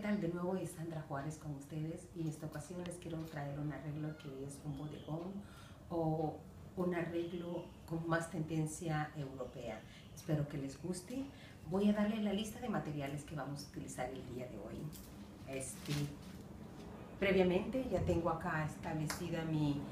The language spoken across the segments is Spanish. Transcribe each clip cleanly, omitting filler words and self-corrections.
tal? De nuevo es Sandra Juárez con ustedes y en esta ocasión les quiero traer un arreglo que es un bodegón o un arreglo con más tendencia europea. Espero que les guste. Voy a darle la lista de materiales que vamos a utilizar el día de hoy. Previamente ya tengo acá establecida mi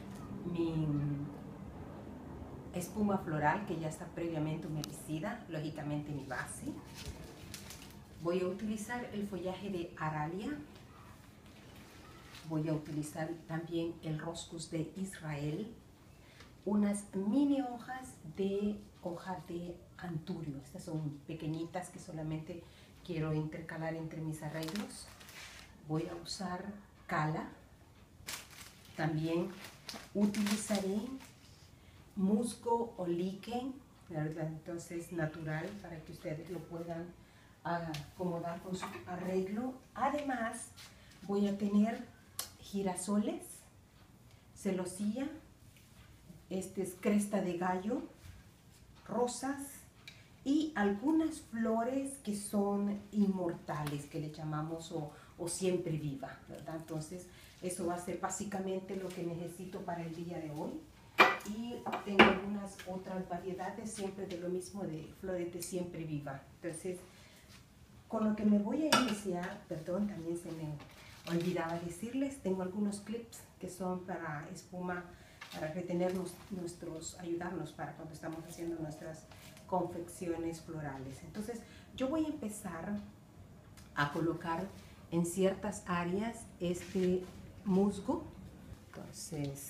espuma floral que ya está previamente humedecida, lógicamente mi base. Voy a utilizar el follaje de Aralia. Voy a utilizar también el roscus de Israel. Unas mini hoja de anturio. Estas son pequeñitas que solamente quiero intercalar entre mis arreglos. Voy a usar cala. También utilizaré musgo o líquen, ¿verdad? Entonces natural, para que ustedes lo puedan acomodar con su arreglo. Además voy a tener girasoles, celosía, es cresta de gallo, rosas y algunas flores que son inmortales, que le llamamos o siempre viva, ¿verdad? Entonces eso va a ser básicamente lo que necesito para el día de hoy. Y tengo algunas otras variedades siempre de lo mismo, de flores de siempre viva. Entonces, con lo que me voy a iniciar, perdón, también se me olvidaba decirles, tengo algunos clips que son para espuma, para retener ayudarnos para cuando estamos haciendo nuestras confecciones florales. Entonces, yo voy a empezar a colocar en ciertas áreas este musgo. Entonces,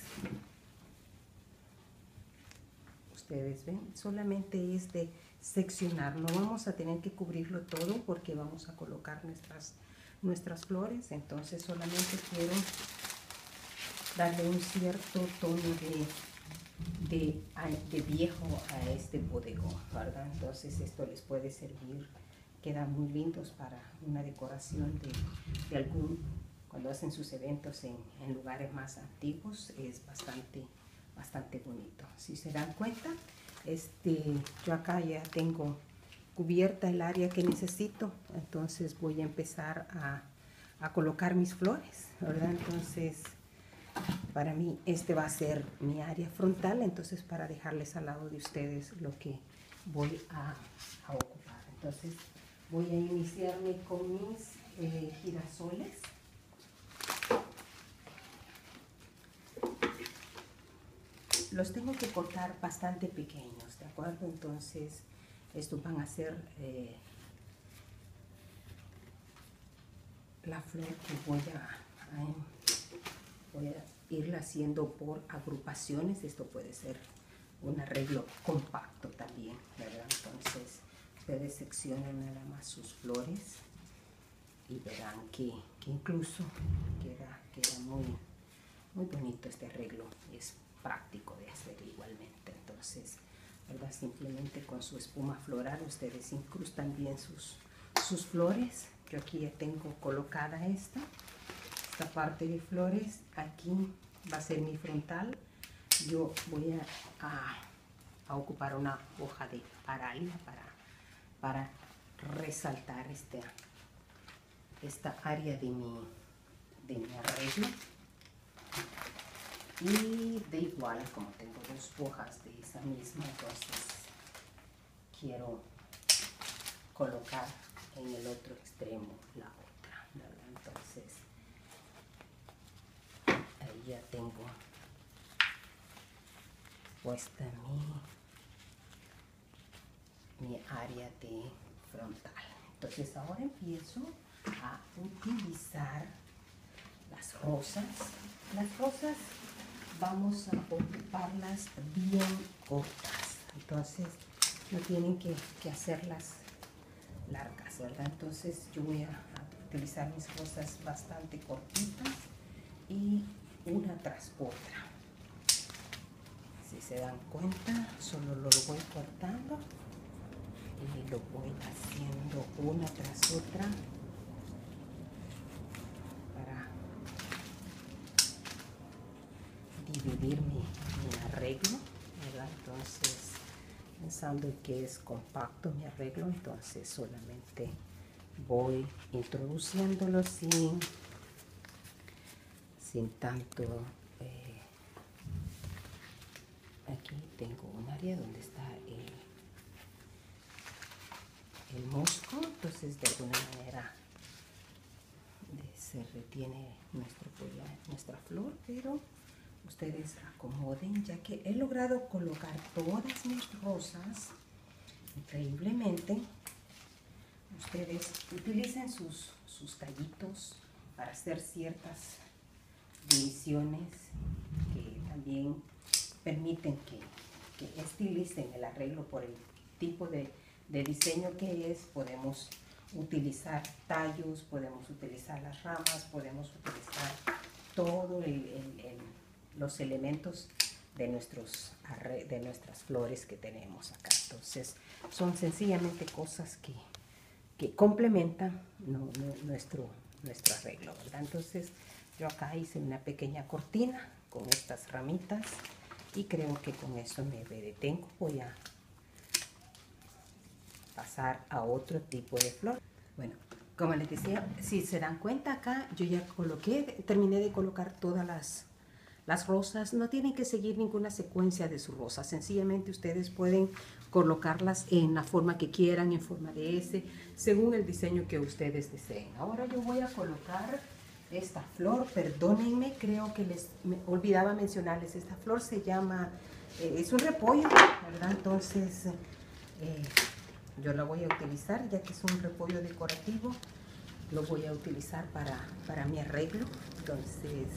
ustedes ven, solamente es de seccionar, no vamos a tener que cubrirlo todo porque vamos a colocar nuestras flores. Entonces solamente quiero darle un cierto tono de viejo a este bodegón, ¿verdad? Entonces esto les puede servir, quedan muy lindos para una decoración de cuando hacen sus eventos en lugares más antiguos. Es bastante bonito. Si se dan cuenta, yo acá ya tengo cubierta el área que necesito, entonces voy a empezar a colocar mis flores, ¿verdad? Entonces para mí va a ser mi área frontal, entonces para dejarles al lado de ustedes lo que voy a ocupar. Entonces voy a iniciarme con mis girasoles. Los tengo que cortar bastante pequeños, ¿de acuerdo? Entonces, estos van a ser la flor que voy a irla haciendo por agrupaciones. Esto puede ser un arreglo compacto también, ¿verdad? Entonces, ustedes seccionan nada más sus flores y verán que incluso queda muy bonito este arreglo. Es práctico de hacer igualmente. Entonces, ¿verdad? Simplemente con su espuma floral ustedes incrustan bien sus flores. Yo aquí ya tengo colocada esta parte de flores. Aquí va a ser mi frontal. Yo voy a ocupar una hoja de Aralia para resaltar esta área de mi arreglo. Y de igual, como tengo dos hojas de esa misma, entonces quiero colocar en el otro extremo la otra, ¿verdad? Entonces ahí ya tengo puesta mi área de frontal. Entonces ahora empiezo a utilizar las rosas. Las rosas vamos a ocuparlas bien cortas, entonces no tienen que hacerlas largas, ¿verdad? Entonces yo voy a utilizar mis rosas bastante cortitas y una tras otra. Si se dan cuenta, solo lo voy cortando y lo voy haciendo una tras otra para dividir mi arreglo, ¿verdad? Entonces, pensando que es compacto mi arreglo, entonces solamente voy introduciéndolo sin tanto. Aquí tengo un área donde está el musgo, entonces de alguna manera se retiene nuestra flor, pero ustedes acomoden, ya que he logrado colocar todas mis rosas increíblemente. Ustedes utilicen sus tallitos para hacer ciertas divisiones que también permiten que estilicen el arreglo por el tipo de diseño que es. Podemos utilizar tallos, podemos utilizar las ramas, podemos utilizar todos los elementos de nuestras flores que tenemos acá. Entonces son sencillamente cosas que complementan nuestro arreglo, ¿verdad? Entonces yo acá hice una pequeña cortina con estas ramitas y creo que con eso me detengo. Voy a pasar a otro tipo de flor. Bueno, como les decía, si se dan cuenta acá, yo ya terminé de colocar todas las rosas. No tienen que seguir ninguna secuencia de sus rosas. Sencillamente ustedes pueden colocarlas en la forma que quieran, en forma de S, según el diseño que ustedes deseen. Ahora yo voy a colocar esta flor. Perdónenme, creo que me olvidaba mencionarles. Esta flor se llama, es un repollo, ¿verdad? Entonces yo la voy a utilizar, ya que es un repollo decorativo. Lo voy a utilizar para mi arreglo. Entonces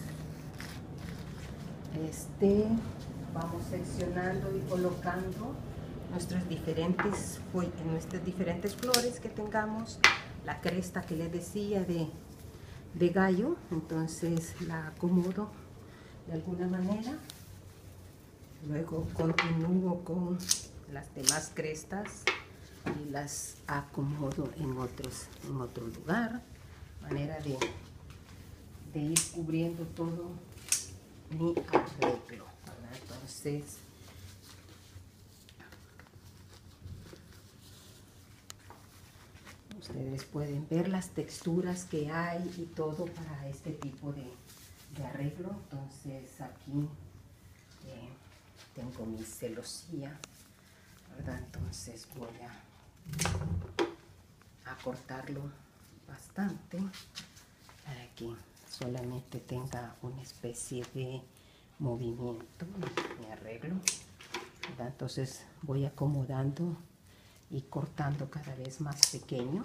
vamos seccionando y colocando nuestras diferentes flores que tengamos. La cresta que les decía de gallo, entonces la acomodo de alguna manera. Luego continúo con las demás crestas y las acomodo en otro lugar, manera de ir cubriendo todo mi arreglo, ¿verdad? Entonces ustedes pueden ver las texturas que hay y todo para este tipo de arreglo. Entonces aquí tengo mi celosía, ¿verdad? Entonces voy a cortarlo bastante para que solamente tenga una especie de movimiento en mi arreglo, ¿verdad? Entonces voy acomodando y cortando cada vez más pequeño.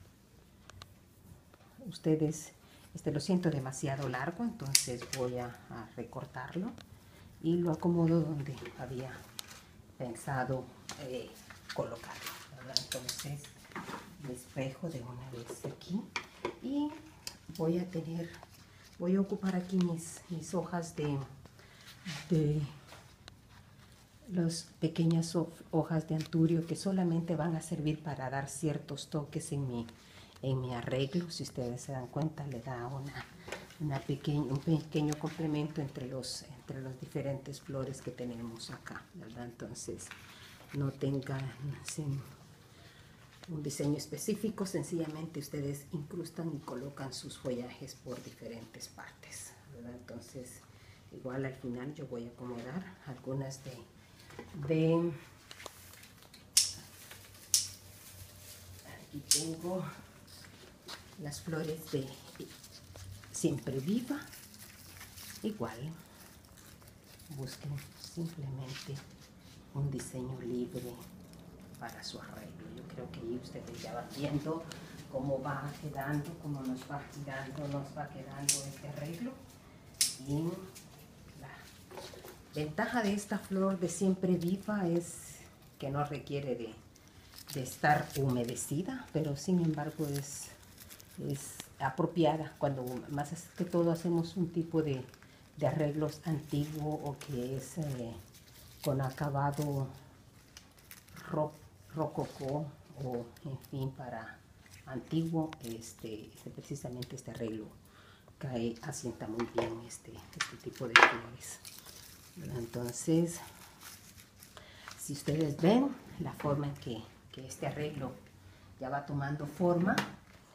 Ustedes lo siento demasiado largo, entonces voy a recortarlo y lo acomodo donde había pensado colocarlo, ¿verdad? Entonces despejo de una vez aquí y voy a ocupar aquí mis hojas de las pequeñas hojas de anturio, que solamente van a servir para dar ciertos toques en mi arreglo. Si ustedes se dan cuenta, le da un pequeño complemento entre los diferentes flores que tenemos acá, ¿verdad? Entonces no tengan un diseño específico, sencillamente ustedes incrustan y colocan sus follajes por diferentes partes, ¿verdad? Entonces igual al final yo voy a acomodar algunas aquí tengo las flores de Siempre Viva. Igual busquen simplemente un diseño libre para su arreglo. Yo creo que ahí ustedes ya van viendo cómo va quedando, cómo nos va quedando este arreglo. Y la ventaja de esta flor de Siempre Viva es que no requiere de estar humedecida, pero sin embargo es apropiada cuando más que todo hacemos un tipo de arreglos antiguo o que es con acabado rococó o en fin para antiguo. Precisamente este arreglo asienta muy bien este tipo de flores, ¿verdad? Entonces si ustedes ven la forma en que este arreglo ya va tomando forma,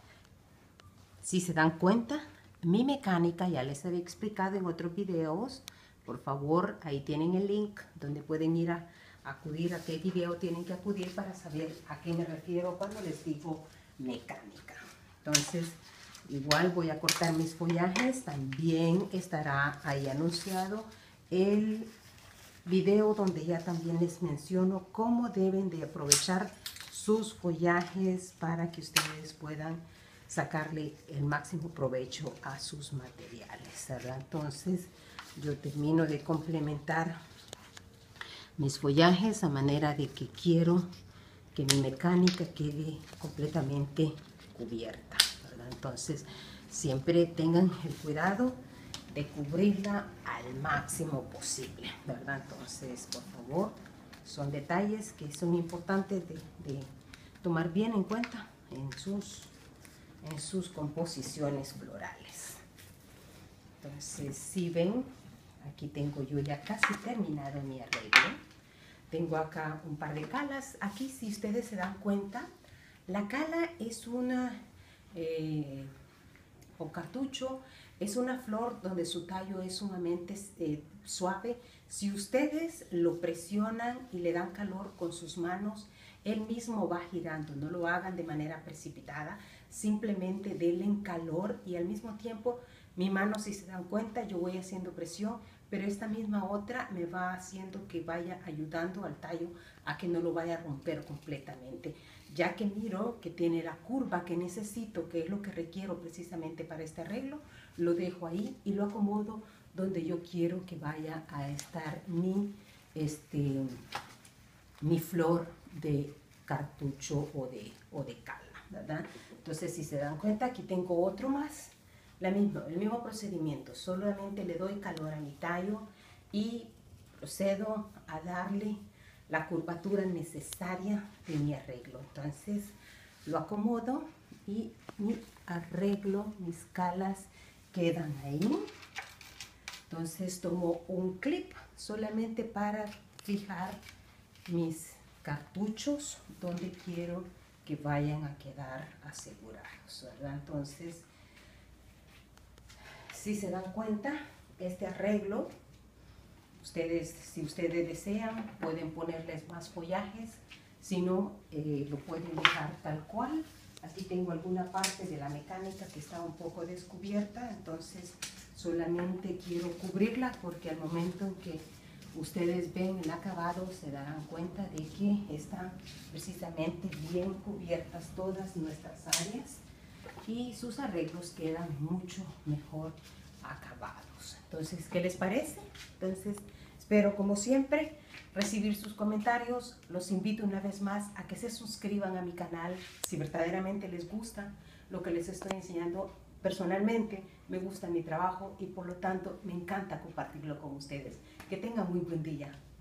Si se dan cuenta, mi mecánica ya les había explicado en otros videos. Por favor, ahí tienen el link donde pueden ir a acudir a qué video tienen que acudir para saber a qué me refiero cuando les digo mecánica. Entonces, igual voy a cortar mis follajes. También estará ahí anunciado el video donde ya también les menciono cómo deben de aprovechar sus follajes para que ustedes puedan sacarle el máximo provecho a sus materiales, ¿verdad? Entonces yo termino de complementar mis follajes a manera de que quiero que mi mecánica quede completamente cubierta, ¿verdad? Entonces siempre tengan el cuidado de cubrirla al máximo posible, ¿verdad? Entonces, por favor, son detalles que son importantes de tomar bien en cuenta en sus composiciones florales. Entonces, si ven, aquí tengo yo ya casi terminado mi arreglo. Tengo acá un par de calas. Aquí, si ustedes se dan cuenta, la cala es una o cartucho, es una flor donde su tallo es sumamente suave. Si ustedes lo presionan y le dan calor con sus manos, él mismo va girando. No lo hagan de manera precipitada, simplemente denle calor y al mismo tiempo mi mano, si se dan cuenta, yo voy haciendo presión, pero esta misma otra me va haciendo que vaya ayudando al tallo a que no lo vaya a romper completamente. Ya que miro que tiene la curva que necesito, que es lo que requiero precisamente para este arreglo, lo dejo ahí y lo acomodo donde yo quiero que vaya a estar mi flor de cartucho o de cala, ¿verdad? Entonces, si se dan cuenta, aquí tengo otro más. El mismo procedimiento, solamente le doy calor a mi tallo y procedo a darle la curvatura necesaria de mi arreglo. Entonces lo acomodo y mi arreglo, mis calas quedan ahí. Entonces tomo un clip solamente para fijar mis cartuchos donde quiero que vayan a quedar asegurados, ¿verdad? Entonces, si se dan cuenta, este arreglo, si ustedes desean, pueden ponerles más follajes, si no, lo pueden dejar tal cual. Aquí tengo alguna parte de la mecánica que está un poco descubierta, entonces solamente quiero cubrirla porque al momento en que ustedes ven el acabado se darán cuenta de que están precisamente bien cubiertas todas nuestras áreas y sus arreglos quedan mucho mejor acabados. Entonces, ¿qué les parece? Entonces, espero como siempre recibir sus comentarios. Los invito una vez más a que se suscriban a mi canal si verdaderamente les gusta lo que les estoy enseñando. Personalmente me gusta mi trabajo y por lo tanto me encanta compartirlo con ustedes. Que tengan muy buen día.